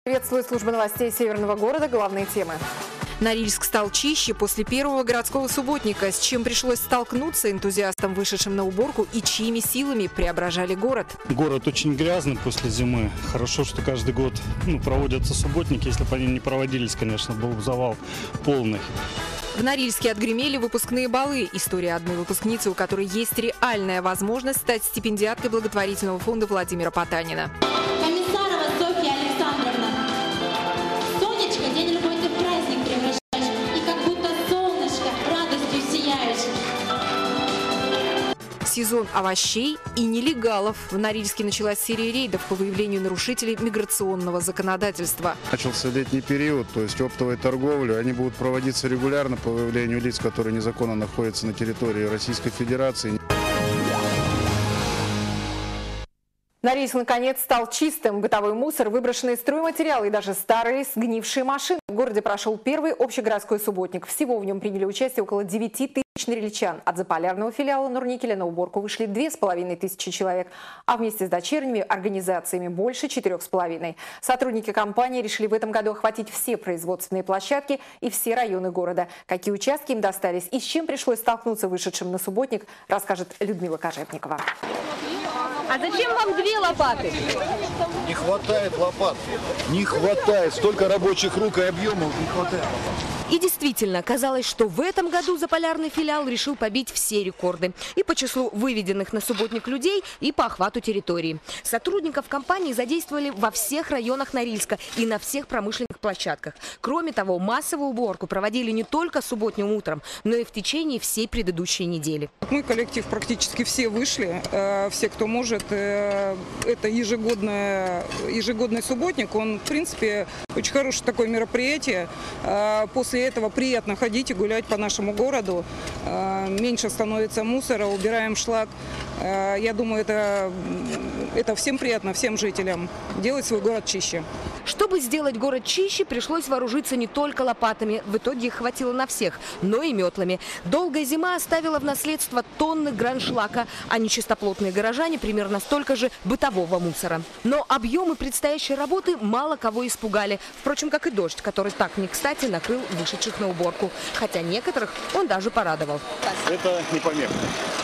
Приветствую службу новостей Северного города. Главные темы. Норильск стал чище после первого городского субботника, с чем пришлось столкнуться энтузиастам, вышедшим на уборку, и чьими силами преображали город. Город очень грязный после зимы. Хорошо, что каждый год проводятся субботники. Если бы они не проводились, конечно, был бы завал полный. В Норильске отгремели выпускные балы. История одной выпускницы, у которой есть реальная возможность стать стипендиаткой благотворительного фонда Владимира Потанина. Комиссарова Софья Александровна. Сонечка, день работы в праздник превращаешь, и как будто солнышко радостью сияешь. Сезон овощей и нелегалов. В Норильске началась серия рейдов по выявлению нарушителей миграционного законодательства. Начался летний период, то есть оптовой торговли. Они будут проводиться регулярно по выявлению лиц, которые незаконно находятся на территории Российской Федерации. Норильск, наконец, стал чистым. Бытовой мусор, выброшенные стройматериалы и даже старые сгнившие машины. В городе прошел первый общегородской субботник. Всего в нем приняли участие около 9 тысяч норильчан. От заполярного филиала Норникеля на уборку вышли 2500 человек, а вместе с дочерними организациями больше 4500. Сотрудники компании решили в этом году охватить все производственные площадки и все районы города. Какие участки им достались и с чем пришлось столкнуться вышедшим на субботник, расскажет Людмила Кожевникова. А зачем вам 2 лопаты? Не хватает лопат. Не хватает. Столько рабочих рук и объемов не хватает. И действительно, казалось, что в этом году заполярный филиал решил побить все рекорды. И по числу выведенных на субботник людей, и по охвату территории. Сотрудников компании задействовали во всех районах Норильска и на всех промышленных площадках. Кроме того, массовую уборку проводили не только субботним утром, но и в течение всей предыдущей недели. Мы, коллектив, практически все вышли. Все, кто может. Это ежегодный субботник. Он, в принципе, очень хорошее такое мероприятие. После этого приятно ходить и гулять по нашему городу. Меньше становится мусора, убираем шлак. Я думаю, это всем приятно, всем жителям. Делать свой город чище. Чтобы сделать город чище, пришлось вооружиться не только лопатами. В итоге их хватило на всех, но и метлами. Долгая зима оставила в наследство тонны граншлака, а нечистоплотные горожане примерно столько же бытового мусора. Но объемы предстоящей работы мало кого испугали. Впрочем, как и дождь, который так не кстати накрыл вышедших на уборку. Хотя некоторых он даже порадовал. Это не помеха.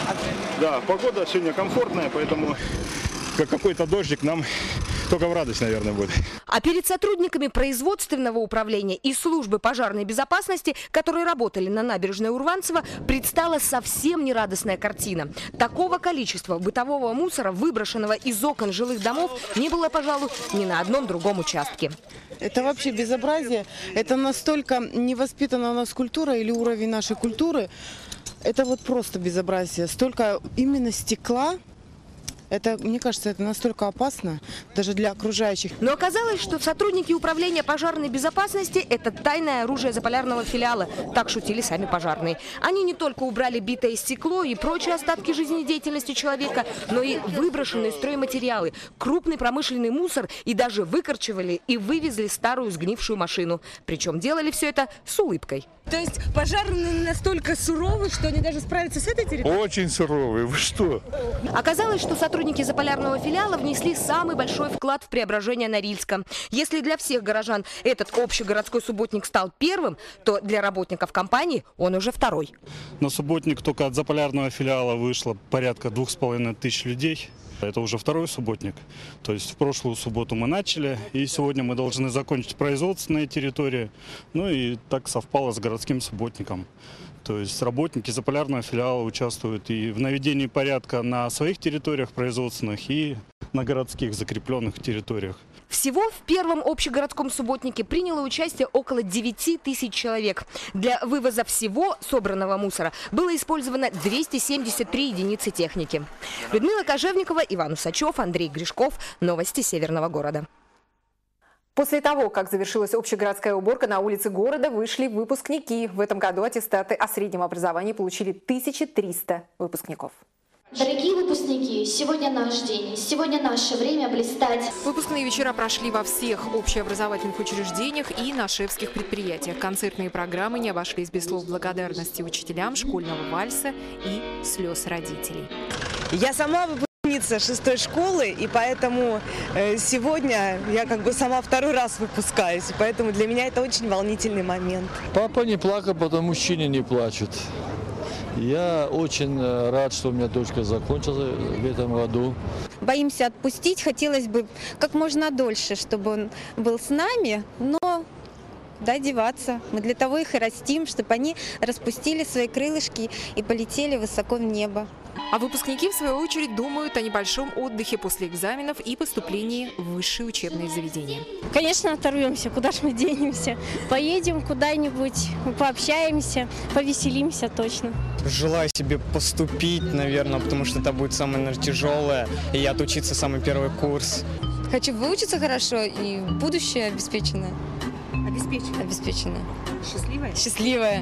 Да, погода сегодня комфортная, поэтому какой-то дождик нам только в радость, наверное, будет. А перед сотрудниками производственного управления и службы пожарной безопасности, которые работали на набережной Урванцева, предстала совсем нерадостная картина. Такого количества бытового мусора, выброшенного из окон жилых домов, не было, пожалуй, ни на одном другом участке. Это вообще безобразие. Это настолько невоспитана у нас культура или уровень нашей культуры. Это вот просто безобразие. Столько именно стекла. Это, мне кажется, это настолько опасно даже для окружающих. Но оказалось, что сотрудники управления пожарной безопасности – это тайное оружие заполярного филиала. Так шутили сами пожарные. Они не только убрали битое стекло и прочие остатки жизнедеятельности человека, но и выброшенные стройматериалы, крупный промышленный мусор и даже выкорчевали и вывезли старую сгнившую машину. Причем делали все это с улыбкой. То есть пожарные настолько суровы, что они даже справятся с этой территорией? Очень суровые. Вы что? Оказалось, что сотрудники заполярного филиала внесли самый большой вклад в преображение Норильска. Если для всех горожан этот общегородской субботник стал первым, то для работников компании он уже второй. На субботник только от заполярного филиала вышло порядка 2500 людей. Это уже второй субботник. То есть в прошлую субботу мы начали, и сегодня мы должны закончить производственные территории. Ну и так совпало с городским субботником. То есть работники заполярного филиала участвуют и в наведении порядка на своих территориях производственных, и на городских закрепленных территориях. Всего в первом общегородском субботнике приняло участие около 9000 человек. Для вывоза всего собранного мусора было использовано 273 единицы техники. Людмила Кожевникова, Иван Усачев, Андрей Гришков. Новости Северного города. После того, как завершилась общегородская уборка, на улицы города вышли выпускники. В этом году аттестаты о среднем образовании получили 1300 выпускников. Дорогие выпускники, сегодня наш день, сегодня наше время блистать. Выпускные вечера прошли во всех общеобразовательных учреждениях и на шефских предприятиях. Концертные программы не обошлись без слов благодарности учителям, школьного вальса и слез родителей. Я сама выпускница выпускница 6-й школы, и поэтому сегодня я как бы сама второй раз выпускаюсь, и поэтому для меня это очень волнительный момент. Папа не плакал, потому мужчины не плачут. Я очень рад, что у меня дочка закончила в этом году. Боимся отпустить, хотелось бы как можно дольше, чтобы он был с нами, но куда деваться. Мы для того их и растим, чтобы они распустили свои крылышки и полетели высоко в небо. А выпускники, в свою очередь, думают о небольшом отдыхе после экзаменов и поступлении в высшие учебные заведения. Конечно, оторвемся. Куда же мы денемся? Поедем куда-нибудь, пообщаемся, повеселимся точно. Желаю себе поступить, наверное, потому что это будет самое, наверное, тяжелое. И отучиться самый первый курс. Хочу выучиться хорошо и будущее обеспеченное. Обеспеченное? Обеспеченное. Счастливое? Счастливое.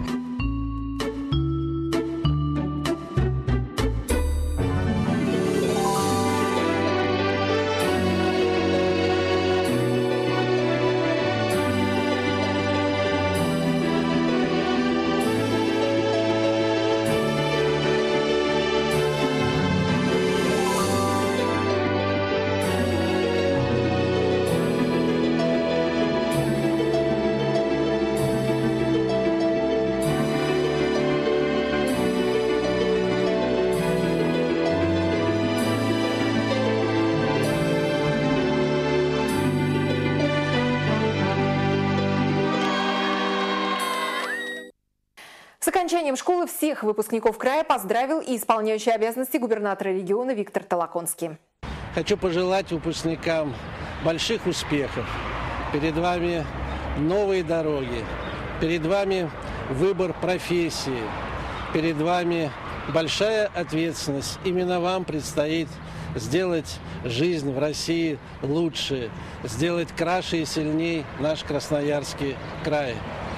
С окончанием школы всех выпускников края поздравил и исполняющий обязанности губернатора региона Виктор Толоконский. Хочу пожелать выпускникам больших успехов. Перед вами новые дороги, перед вами выбор профессии, перед вами большая ответственность. Именно вам предстоит сделать жизнь в России лучше, сделать краше и сильней наш Красноярский край.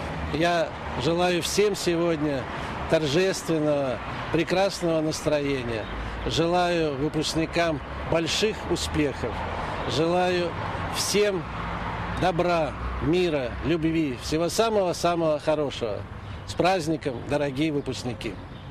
Я желаю всем сегодня торжественного, прекрасного настроения. Желаю выпускникам больших успехов. Желаю всем добра, мира, любви, всего самого-самого хорошего. С праздником, дорогие выпускники!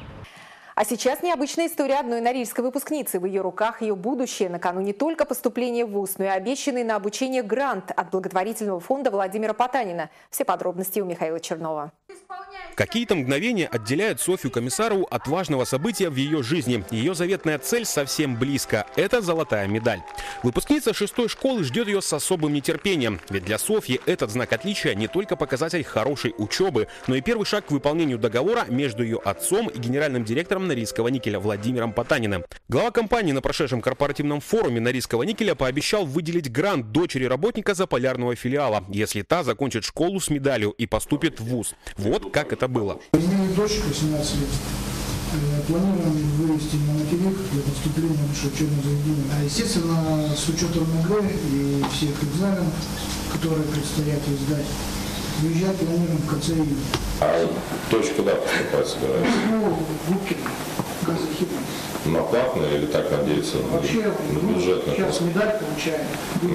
А сейчас необычная история одной норильской выпускницы. В ее руках ее будущее. Накануне не только поступления в вуз, но и обещанный на обучение грант от благотворительного фонда Владимира Потанина. Все подробности у Михаила Чернова. Какие-то мгновения отделяют Софью Комиссарову от важного события в ее жизни. Ее заветная цель совсем близко – это золотая медаль. Выпускница 6-й школы ждет ее с особым нетерпением. Ведь для Софьи этот знак отличия не только показатель хорошей учебы, но и первый шаг к выполнению договора между ее отцом и генеральным директором Норильского никеля Владимиром Потаниным. Глава компании на прошедшем корпоративном форуме Норильского никеля пообещал выделить грант дочери работника заполярного филиала, если та закончит школу с медалью и поступит в вуз. Вот как это было. Имею дочь 18 лет. Планируем вывести на материк для поступления в высшее учебное заведение. Естественно, с учетом ЕГЭ и всех экзаменов, которые предстоят сдать, выезжать планируем в конце июня. А дочь куда поступать собирается? Ну, Губкин, газохимия. На платное или так надеется? Вообще, на бюджетное? Сейчас медаль получаем.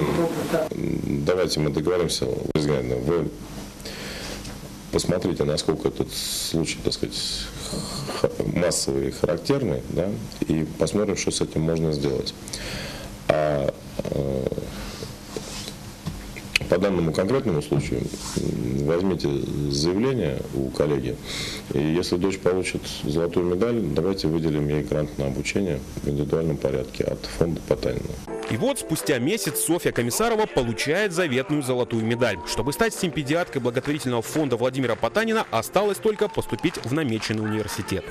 Давайте мы договоримся. Вы посмотрите, насколько этот случай, так сказать, массовый и характерный, да, и посмотрим, что с этим можно сделать. По данному конкретному случаю возьмите заявление у коллеги, и если дочь получит золотую медаль, давайте выделим ей грант на обучение в индивидуальном порядке от фонда Потанина. И вот спустя месяц Софья Комиссарова получает заветную золотую медаль. Чтобы стать стипендиаткой благотворительного фонда Владимира Потанина, осталось только поступить в намеченный университет.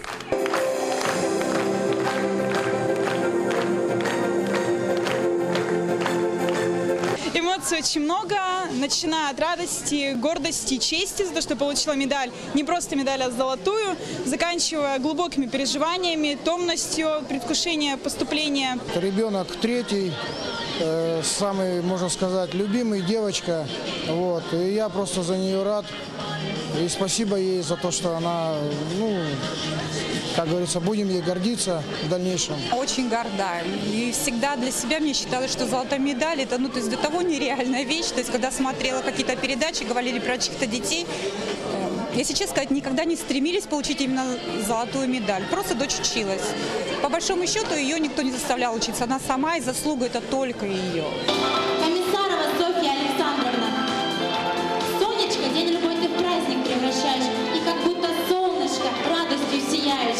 Эмоций очень много, начиная от радости, гордости, чести за то, что получила медаль, не просто медаль, а золотую, заканчивая глубокими переживаниями, томностью, предвкушением поступления. Ребенок третий, самый, можно сказать, любимый, девочка, вот, и я просто за нее рад, и спасибо ей за то, что она, как говорится, будем ей гордиться в дальнейшем. Очень горда. И всегда для себя мне считалось, что золотая медаль – это то есть до того нереальная вещь. То есть когда смотрела какие-то передачи, говорили про чьих-то детей, если честно сказать, никогда не стремились получить именно золотую медаль. Просто дочь училась. По большому счету ее никто не заставлял учиться. Она сама, и заслуга это только ее. Комиссарова Софья Александровна. Сонечка, день любой ты в праздник превращаешь. И как будто солнышко радостью сияешь.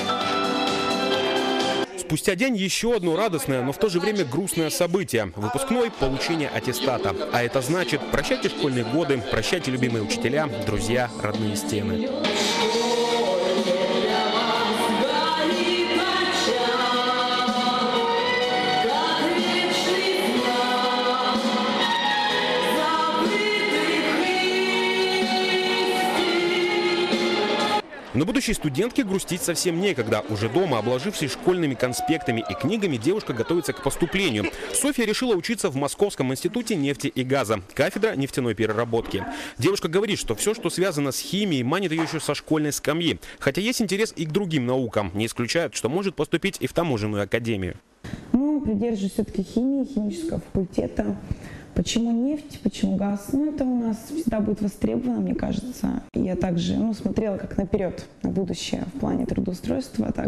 Спустя день еще одно радостное, но в то же время грустное событие – выпускной получение аттестата. А это значит, прощайте школьные годы, прощайте любимые учителя, друзья, родные стены. Но будущей студентке грустить совсем некогда. Уже дома, обложившись школьными конспектами и книгами, девушка готовится к поступлению. Софья решила учиться в Московском институте нефти и газа, кафедра нефтяной переработки. Девушка говорит, что все, что связано с химией, манит ее еще со школьной скамьи. Хотя есть интерес и к другим наукам. Не исключает, что может поступить и в таможенную академию. Ну, придерживаюсь все-таки химии, химического факультета. Почему нефть, почему газ? Ну, это у нас всегда будет востребовано, мне кажется. Я также смотрела как наперед, на будущее в плане трудоустройства, а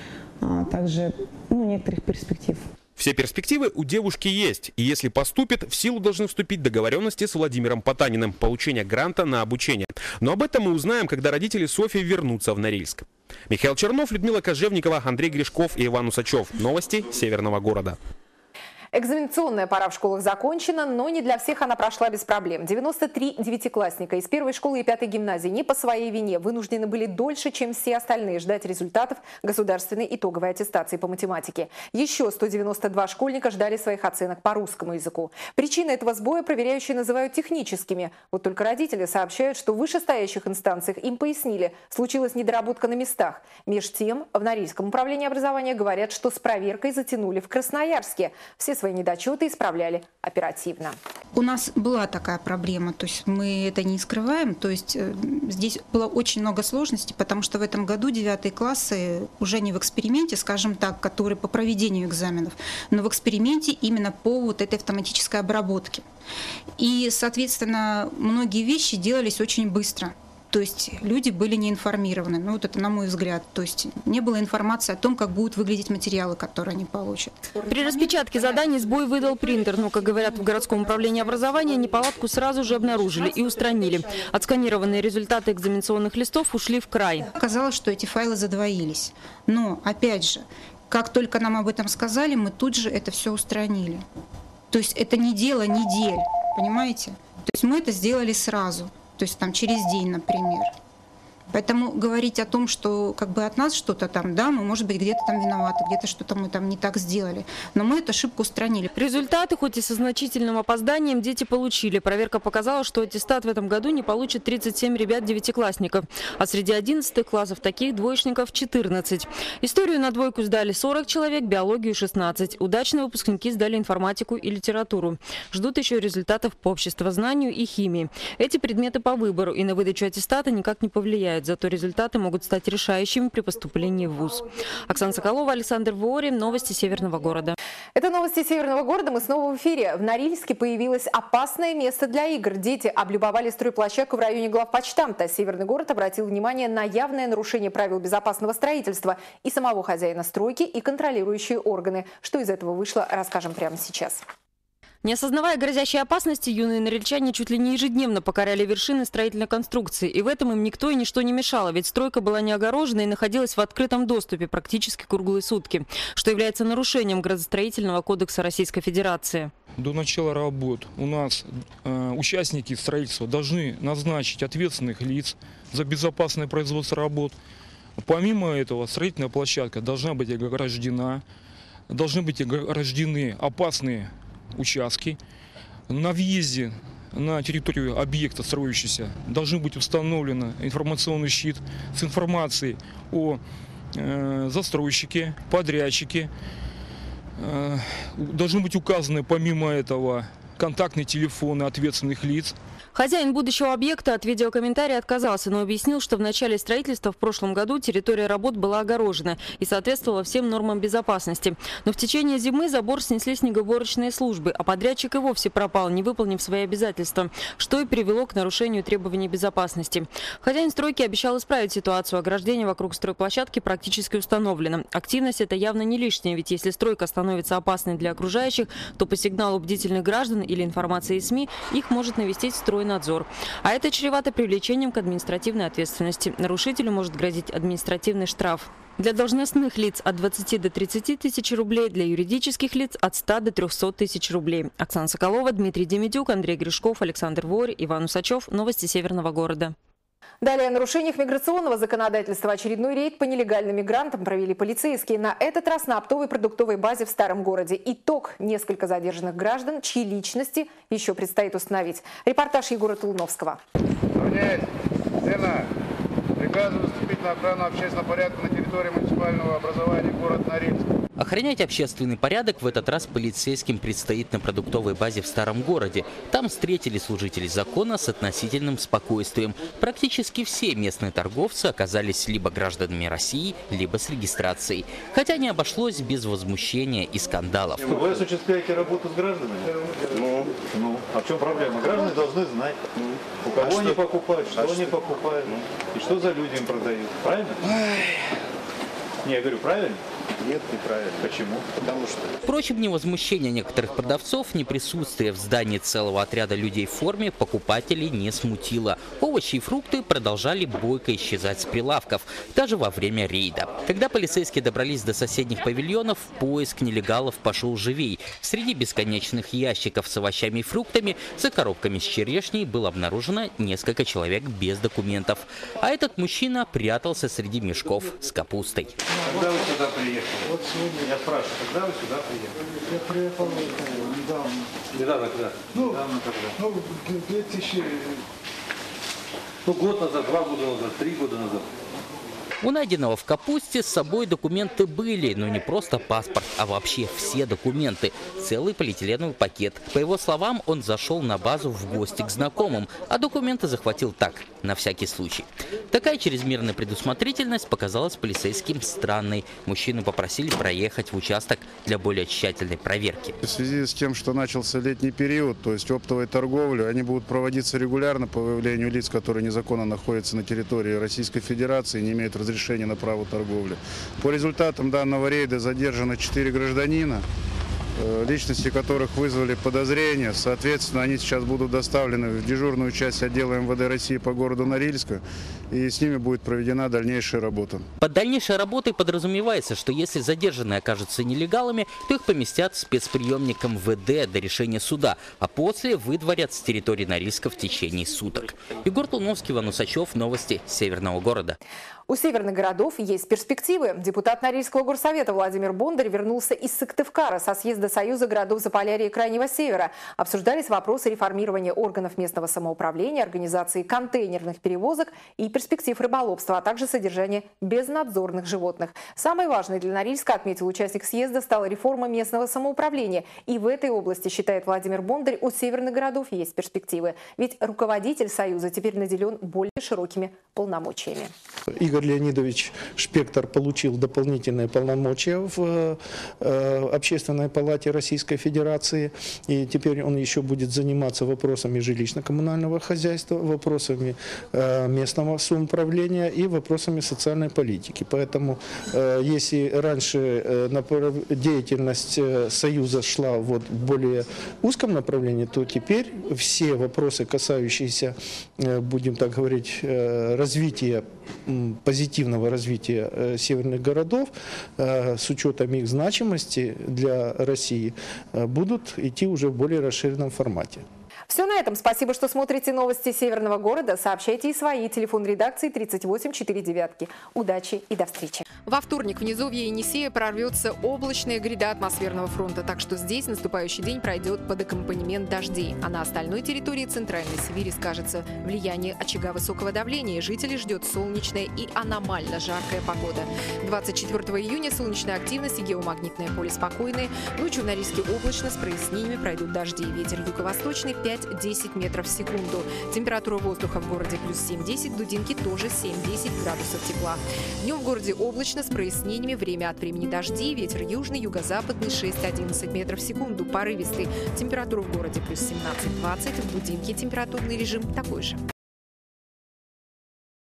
также некоторых перспектив. Все перспективы у девушки есть. И если поступит, в силу должны вступить договоренности с Владимиром Потаниным, получение гранта на обучение. Но об этом мы узнаем, когда родители Софьи вернутся в Норильск. Михаил Чернов, Людмила Кожевникова, Андрей Гришков и Иван Усачев. Новости Северного города. Экзаменационная пора в школах закончена, но не для всех она прошла без проблем. 93 девятиклассника из первой школы и пятой гимназии не по своей вине вынуждены были дольше, чем все остальные, ждать результатов государственной итоговой аттестации по математике. Еще 192 школьника ждали своих оценок по русскому языку. Причины этого сбоя проверяющие называют техническими. Вот только родители сообщают, что в вышестоящих инстанциях им пояснили, случилась недоработка на местах. Меж тем, в Норильском управлении образования говорят, что с проверкой затянули в Красноярске. Все свои недочеты исправляли оперативно. У нас была такая проблема, то есть мы это не скрываем, то есть здесь было очень много сложностей, потому что в этом году 9 классы уже не в эксперименте, скажем так, который по проведению экзаменов, но в эксперименте именно по вот этой автоматической обработке. И, соответственно, многие вещи делались очень быстро. То есть люди были не информированы, ну вот это на мой взгляд. То есть не было информации о том, как будут выглядеть материалы, которые они получат. При распечатке заданий сбой выдал принтер, но, как говорят в городском управлении образования, неполадку сразу же обнаружили и устранили. Отсканированные результаты экзаменационных листов ушли в край. Оказалось, что эти файлы задвоились. Но, опять же, как только нам об этом сказали, мы тут же это все устранили. То есть это не дело недель, понимаете? То есть мы это сделали сразу. То есть там через день, например. Поэтому говорить о том, что как бы от нас что-то там, да, мы, может быть, где-то там виноваты, где-то что-то мы там не так сделали. Но мы эту ошибку устранили. Результаты, хоть и со значительным опозданием, дети получили. Проверка показала, что аттестат в этом году не получат 37 ребят-девятиклассников. А среди 11 классов таких двоечников 14. Историю на двойку сдали 40 человек, биологию 16. Удачные выпускники сдали информатику и литературу. Ждут еще результатов по обществознанию и химии. Эти предметы по выбору и на выдачу аттестата никак не повлияют. Зато результаты могут стать решающими при поступлении в вуз. Оксана Соколова, Александр Вори. Новости Северного города. Это новости Северного города. Мы снова в эфире. В Норильске появилось опасное место для игр. Дети облюбовали стройплощадку в районе главпочтамта. Северный город обратил внимание на явное нарушение правил безопасного строительства и самого хозяина стройки, и контролирующие органы. Что из этого вышло, расскажем прямо сейчас. Не осознавая грозящей опасности, юные норильчане чуть ли не ежедневно покоряли вершины строительной конструкции. И в этом им никто и ничто не мешало, ведь стройка была не огорожена и находилась в открытом доступе практически круглые сутки, что является нарушением градостроительного кодекса Российской Федерации. До начала работ у нас участники строительства должны назначить ответственных лиц за безопасное производство работ. Помимо этого, строительная площадка должна быть ограждена, должны быть ограждены опасные участки. На въезде на территорию объекта строящегося должен быть установлен информационный щит с информацией о застройщике, подрядчике. Должны быть указаны помимо этого контактные телефоны ответственных лиц. Хозяин будущего объекта от видеокомментария отказался, но объяснил, что в начале строительства в прошлом году территория работ была огорожена и соответствовала всем нормам безопасности. Но в течение зимы забор снесли снегоуборочные службы, а подрядчик и вовсе пропал, не выполнив свои обязательства, что и привело к нарушению требований безопасности. Хозяин стройки обещал исправить ситуацию. Ограждение вокруг стройплощадки практически установлено. Активность это явно не лишняя, ведь если стройка становится опасной для окружающих, то по сигналу бдительных граждан или информации СМИ их может навестить стройнадзор. А это чревато привлечением к административной ответственности. Нарушителю может грозить административный штраф. Для должностных лиц от 20 до 30 тысяч рублей, для юридических лиц от 100 до 300 тысяч рублей. Оксана Соколова, Дмитрий Демидюк, Андрей Гришков, Александр Ворь, Иван Усачев. Новости Северного города. Далее о нарушениях миграционного законодательства. Очередной рейд по нелегальным мигрантам провели полицейские. На этот раз на оптовой продуктовой базе в Старом городе. Итог – несколько задержанных граждан, чьи личности еще предстоит установить. Репортаж Егора Толуновского. Приказываю вступить на охрану общественного порядка на территории муниципального образования город Норильск. Охранять общественный порядок в этот раз полицейским предстоит на продуктовой базе в Старом городе. Там встретили служителей закона с относительным спокойствием. Практически все местные торговцы оказались либо гражданами России, либо с регистрацией. Хотя не обошлось без возмущения и скандалов. Вы осуществляете работу с гражданами? Ну. А в чем проблема? Граждане должны знать, у кого они покупают, что они покупают, и что за люди им продают. Правильно? Не, я говорю, правильно? Нет, неправильно. Почему? Потому что... Впрочем, ни возмущение некоторых продавцов, ни присутствие в здании целого отряда людей в форме покупателей не смутило. Овощи и фрукты продолжали бойко исчезать с прилавков, даже во время рейда. Когда полицейские добрались до соседних павильонов, поиск нелегалов пошел живей. Среди бесконечных ящиков с овощами и фруктами, за коробками с черешней было обнаружено несколько человек без документов. А этот мужчина прятался среди мешков с капустой. Когда вы сюда приехали? Вот сегодня. Я спрашиваю, когда вы сюда приехали? Я приехал недавно. Недавно когда? Недавно когда? 2000... год назад, 2 года назад, 3 года назад. У найденного в капусте с собой документы были, но не просто паспорт, а вообще все документы. Целый полиэтиленовый пакет. По его словам, он зашел на базу в гости к знакомым, а документы захватил так, на всякий случай. Такая чрезмерная предусмотрительность показалась полицейским странной. Мужчину попросили проехать в участок для более тщательной проверки. В связи с тем, что начался летний период, то есть оптовой торговли, они будут проводиться регулярно по выявлению лиц, которые незаконно находятся на территории Российской Федерации и не имеют разрешения на право торговли. По результатам данного рейда задержано 4 гражданина, личности которых вызвали подозрения. Соответственно, они сейчас будут доставлены в дежурную часть отдела МВД России по городу Норильска, и с ними будет проведена дальнейшая работа. Под дальнейшей работой подразумевается, что если задержанные окажутся нелегалами, то их поместят в спецприемник МВД до решения суда, а после выдворят с территории Норильска в течение суток. Егор Толуновский, Иван Усачев, новости Северного города. У северных городов есть перспективы. Депутат Норильского горсовета Владимир Бондарь вернулся из Сыктывкара со съезда Союза городов Заполярья и Крайнего Севера. Обсуждались вопросы реформирования органов местного самоуправления, организации контейнерных перевозок и перспектив рыболовства, а также содержания безнадзорных животных. Самое важное для Норильска, отметил участник съезда, стала реформа местного самоуправления. И в этой области, считает Владимир Бондарь, у северных городов есть перспективы. Ведь руководитель Союза теперь наделен более широкими полномочиями. Игорь Леонидович Шпектор получил дополнительные полномочия в Общественной палате Российской Федерации. И теперь он еще будет заниматься вопросами жилищно-коммунального хозяйства, вопросами местного самоуправления и вопросами социальной политики. Поэтому, если раньше деятельность Союза шла в более узком направлении, то теперь все вопросы, касающиеся, будем так говорить, развития, позитивного развития северных городов с учетом их значимости для России будут идти уже в более расширенном формате. Все на этом. Спасибо, что смотрите новости Северного города. Сообщайте и свои. Телефон редакции 3849. Удачи и до встречи. Во вторник в низовье Енисея прорвется облачная гряда атмосферного фронта, так что здесь наступающий день пройдет под аккомпанемент дождей, а на остальной территории Центральной Сибири скажется влияние очага высокого давления. Жителей ждет солнечная и аномально жаркая погода. 24 июня солнечная активность и геомагнитное поле спокойные. Ночью в Норильске облачно, с прояснениями пройдут дожди. Ветер юго-восточный 5-10 метров в секунду. Температура воздуха в городе плюс 7-10, в Дудинке тоже 7-10 градусов тепла. Днем в городе облачно, с прояснениями, время от времени дожди. Ветер южный, юго-западный 6-11 метров в секунду, порывистый. Температура в городе плюс 17-20, в Дудинке температурный режим такой же.